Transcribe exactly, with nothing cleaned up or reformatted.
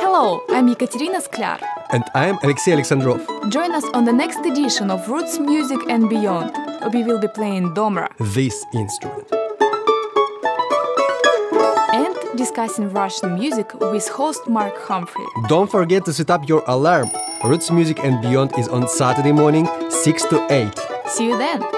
Hello, I'm Ekaterina Sklar. And I'm Alexey Alexandrov. Join us on the next edition of Roots Music and Beyond. We will be playing Domra. This instrument. And discussing Russian music with host Mark Humphrey. Don't forget to set up your alarm. Roots Music and Beyond is on Saturday morning, six to eight. See you then!